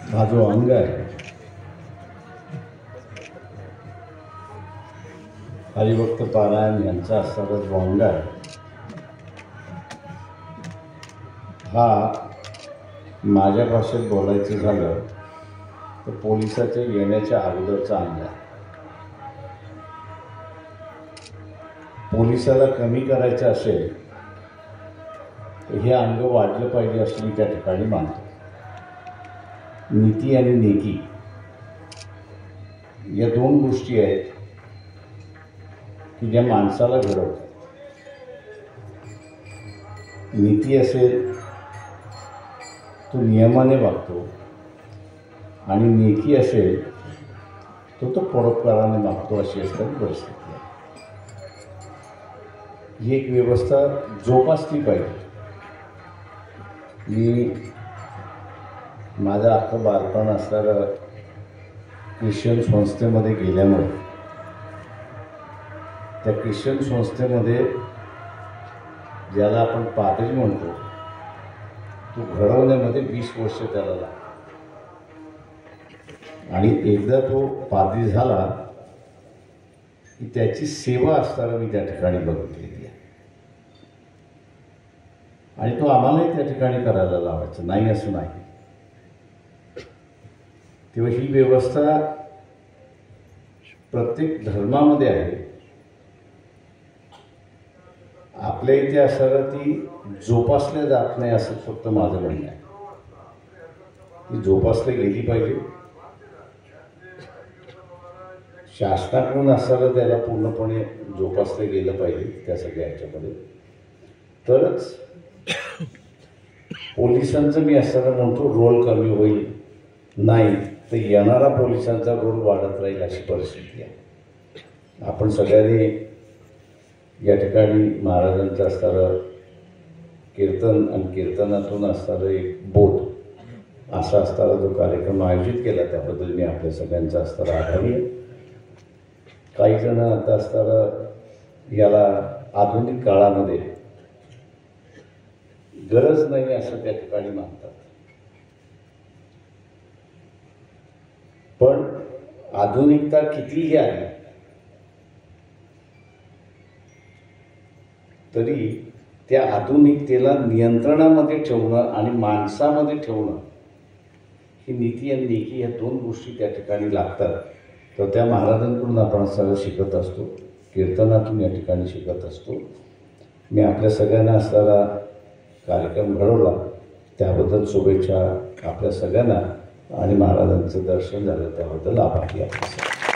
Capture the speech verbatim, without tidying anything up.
हा जो अंग आहे हरिभक्त पारायण यांचा असणारा जो अंग आहे हा माझ्या भाषेत बोलायचं झालं तर पोलिसाच्या येण्याच्या अगोदरचा अंग आहे. पोलिसाला कमी करायचं असेल तर हे अंग वाढलं पाहिजे असं मी त्या ठिकाणी मानतो. नीती आणि नेकी या दोन गोष्टी आहेत की ज्या माणसाला घडवतात. नीती असेल तो नियमाने वागतो आणि नेकी असेल तो तो परोपकाराने मागतो, अशी असणारी परिस्थिती आहे. ही एक व्यवस्था जोपासली पाहिजे. मी माझं अख्खं बालपण असणारं ख्रिश्चन संस्थेमध्ये गेल्यामुळे त्या ख्रिश्चन संस्थेमध्ये ज्याला आपण पादरी म्हणतो तो घडवण्यामध्ये वीस वर्ष त्याला लागतात आणि एकदा तो पादरी झाला की त्याची सेवा असताना मी त्या ठिकाणी बघितलेली आहे आणि तो आम्हालाही त्या ठिकाणी करायला लावायचं नाही असं नाही. तेव्हा ही व्यवस्था प्रत्येक धर्मामध्ये आहे. आपल्या इथे असणारा ती जोपासल्या जात नाही असं फक्त माझं म्हणणं आहे. ती जोपासली गेली पाहिजे. शासनाकडून असणारं त्याला पूर्णपणे जोपासलं गेलं पाहिजे त्या सगळ्या ह्याच्यामध्ये. तरच पोलिसांचं मी असताना म्हणतो रोल कमी होईल, नाही तर येणारा पोलिसांचा रोल वाढत राहील अशी परिस्थिती आहे. आपण सगळ्यांनी या ठिकाणी महाराजांचं असणारं कीर्तन आणि कीर्तनातून असणारं एक बोध असा असणारा जो कार्यक्रम आयोजित केला त्याबद्दल मी आपल्या सगळ्यांचा असणारा आभारी आहे. काही जण आता असणारं याला आधुनिक काळामध्ये गरज नाही असं त्या ठिकाणी मानतात, पण आधुनिकता कितीही आली तरी त्या आधुनिकतेला नियंत्रणामध्ये ठेवणं आणि माणसामध्ये ठेवणं ही नीती आणि नेकी या दोन गोष्टी त्या ठिकाणी लागतात. तर त्या महाराजांकडून आपण सगळं शिकत असतो, कीर्तनातून या ठिकाणी शिकत असतो. मी आपल्या सगळ्यांना असणारा कार्यक्रम घडवला त्याबद्दल शुभेच्छा आपल्या सगळ्यांना आणि महाराजांचं दर्शन झालं त्याबद्दल आभारी आहे.